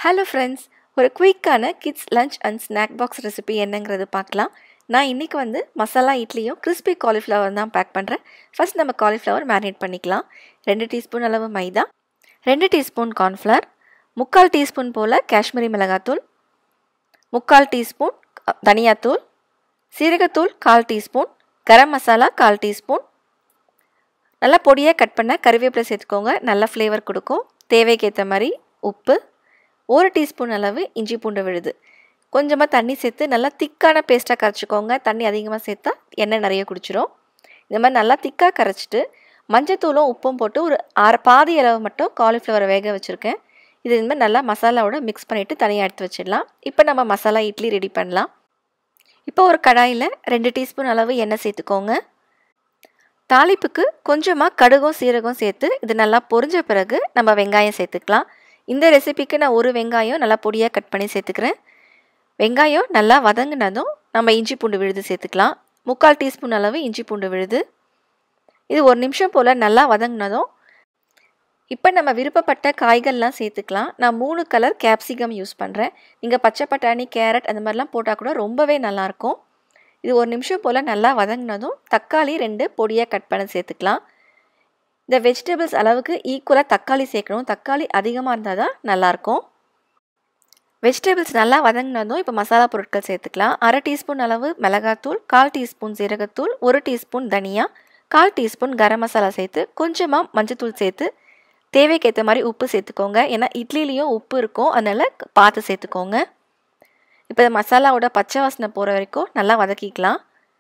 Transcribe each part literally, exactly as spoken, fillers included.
Hello friends, ஒரு குயிக்கான kids lunch and snack box recipe என்னங்கிறது பார்க்கலாம். நான் இன்றைக்கி வந்து மசாலா இட்லியும் கிறிஸ்பி காலிஃப்ளவர் தான் பேக் பண்ணுறேன். ஃபர்ஸ்ட் நம்ம காலிஃப்ளவர் மேரினேட் பண்ணிக்கலாம். ரெண்டு டீஸ்பூன் அளவு மைதா, ரெண்டு டீஸ்பூன் கார்ன்ஃப்ளவர், முக்கால் டீஸ்பூன் போல் காஷ்மீரி மிளகாத்தூள், முக்கால் டீஸ்பூன் தனியாத்தூள், சீரகத்தூள் கால் டீஸ்பூன், கரம் மசாலா கால் டீஸ்பூன், நல்லா பொடியாக கட் பண்ண கறிவேப்பிலை சேர்த்துக்கோங்க, நல்ல ஃப்ளேவர் கொடுக்கும். தேவைக்கேற்ற மாதிரி உப்பு, ஒரு டீஸ்பூன் அளவு இஞ்சி பூண்டு விழுது, கொஞ்சமாக தண்ணி சேர்த்து நல்லா திக்கான பேஸ்ட்டாக கரைச்சிக்கோங்க. தண்ணி அதிகமாக சேர்த்தா எண்ணெய் நிறைய குடிச்சிரும். இந்த மாதிரி நல்லா திக்காக கரைச்சிட்டு மஞ்சத்தூளும் உப்பும் போட்டு ஒரு அரை பாதி அளவு மட்டும் காலிஃப்ளவரை வேக வச்சுருக்கேன். இது இந்த மாதிரி நல்லா மசாலாவோட மிக்ஸ் பண்ணிவிட்டு தனியாக எடுத்து வச்சிடலாம். இப்போ நம்ம மசாலா இட்லி ரெடி பண்ணலாம். இப்போ ஒரு கடாயில் ரெண்டு டீஸ்பூன் அளவு எண்ணெய் சேர்த்துக்கோங்க. தாளிப்புக்கு கொஞ்சமாக கடுகும் சீரகம் சேர்த்து இது நல்லா பொரிஞ்ச பிறகு நம்ம வெங்காயம் சேர்த்துக்கலாம். இந்த ரெசிபிக்கு நான் ஒரு வெங்காயம் நல்லா பொடியாக கட் பண்ணி சேர்த்துக்கிறேன். வெங்காயம் நல்லா வதங்கினதும் நம்ம இஞ்சி பூண்டு விழுது சேர்த்துக்கலாம். முக்கால் டீஸ்பூன் அளவு இஞ்சி பூண்டு விழுது. இது ஒரு நிமிஷம் போல் நல்லா வதங்கினதும் இப்போ நம்ம விருப்பப்பட்ட காய்கள்லாம் சேர்த்துக்கலாம். நான் மூணு கலர் கேப்சிகம் யூஸ் பண்ணுறேன். நீங்கள் பச்சை பட்டாணி, கேரட் அந்த மாதிரிலாம் போட்டால் கூட ரொம்பவே நல்லாயிருக்கும். இது ஒரு நிமிஷம் போல் நல்லா வதங்கினதும் தக்காளி ரெண்டு பொடியாக கட் பண்ணி சேர்த்துக்கலாம். இந்த வெஜிடபிள்ஸ் அளவுக்கு ஈக்குவலாக தக்காளி சேர்க்கணும். தக்காளி அதிகமாக இருந்தால் தான் நல்லாயிருக்கும். வெஜிடபிள்ஸ் நல்லா வதங்கினதும் இப்போ மசாலா பொருட்கள் சேர்த்துக்கலாம். அரை டீஸ்பூன் அளவு மிளகாத்தூள், கால் டீஸ்பூன் சீரகத்தூள், ஒரு டீஸ்பூன் தனியா, கால் டீஸ்பூன் கரம் மசாலா சேர்த்து கொஞ்சமாக மஞ்சத்தூள் சேர்த்து தேவைக்கேற்ற மாதிரி உப்பு சேர்த்துக்கோங்க. ஏன்னா இட்லிலையும் உப்பு இருக்கும், அதனால் பார்த்து சேர்த்துக்கோங்க. இப்போ மசாலாவோட பச்சை வாசனை போகிற வரைக்கும் நல்லா வதக்கிக்கலாம்.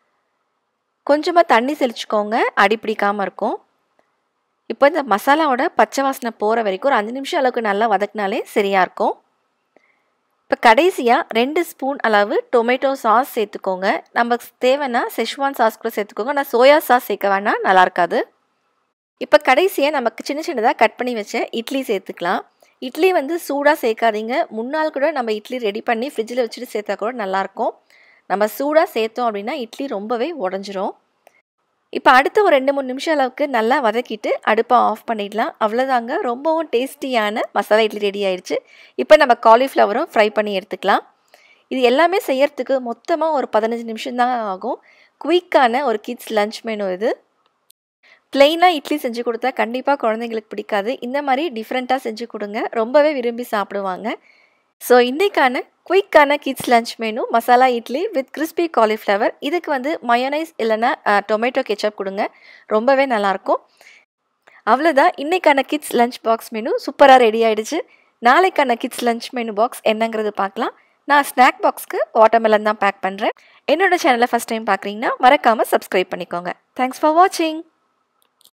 கொஞ்சமாக தண்ணி தெளிச்சுக்கோங்க, அடி பிடிக்காமல் இருக்கும். இப்போ இந்த மசாலாவோட பச்சை வாசனை போகிற வரைக்கும் ஒரு அஞ்சு நிமிஷம் அளவுக்கு நல்லா வதக்கினாலே சரியாக இருக்கும். இப்போ கடைசியாக ரெண்டு ஸ்பூன் அளவு டொமேட்டோ சாஸ் சேர்த்துக்கோங்க. நமக்கு தேவைன்னா செஷ்வான் சாஸ் கூட சேர்த்துக்கோங்க. நான் சோயா சாஸ் சேர்க்க வேணால் நல்லா இருக்காது. இப்போ கடைசியாக நமக்கு சின்ன சின்னதாக கட் பண்ணி வச்ச இட்லி சேர்த்துக்கலாம். இட்லி வந்து சூடாக சேர்க்காதீங்க. முன்னால் கூட நம்ம இட்லி ரெடி பண்ணி ஃப்ரிட்ஜில் வச்சுட்டு சேர்த்தா கூட நல்லாயிருக்கும். நம்ம சூடாக சேர்த்தோம் அப்படின்னா இட்லி ரொம்பவே உடஞ்சிரும். இப்போ அடுத்த ஒரு ரெண்டு மூணு நிமிஷம் அளவுக்கு நல்லா வதக்கிட்டு அடுப்பை ஆஃப் பண்ணிடலாம். அவ்வளோதாங்க, ரொம்பவும் டேஸ்டியான மசாலா இட்லி ரெடி ஆயிடுச்சு. இப்போ நம்ம காலிஃப்ளவரும் ஃப்ரை பண்ணி எடுத்துக்கலாம். இது எல்லாமே செய்யறதுக்கு மொத்தமாக ஒரு பதினஞ்சு நிமிஷம் தான் ஆகும். குயிக்கான ஒரு கிட்ஸ் லஞ்ச் மெனு இது. ப்ளெயினாக இட்லி செஞ்சு கொடுத்தா கண்டிப்பாக குழந்தைங்களுக்கு பிடிக்காது. இந்த மாதிரி டிஃப்ரெண்ட்டாக செஞ்சு கொடுங்க, ரொம்பவே விரும்பி சாப்பிடுவாங்க. ஸோ இன்றைக்கான குயிக்கான kids lunch menu masala idli with crispy cauliflower. இதுக்கு வந்து மயோனைஸ் இல்லைன்னா டொமேட்டோ கெச்சப் கொடுங்க, ரொம்பவே நல்லாயிருக்கும். அவ்வளோதான், இன்றைக்கான கிட்ஸ் லஞ்ச் பாக்ஸ் மெனு சூப்பராக ரெடி ஆகிடுச்சு. நாளைக்கான கிட்ஸ் லஞ்ச் மெனு பாக்ஸ் என்னங்கிறது பார்க்கலாம். நான் ஸ்நாக் பாக்ஸ்க்கு வாட்டர்மெலன் தான் பேக் பண்ணுறேன். என்னோட சேனலை ஃபஸ்ட் டைம் பார்க்குறீங்கன்னா மறக்காமல் சப்ஸ்கிரைப் பண்ணிக்கோங்க. தேங்க்ஸ் ஃபார் வாட்சிங்.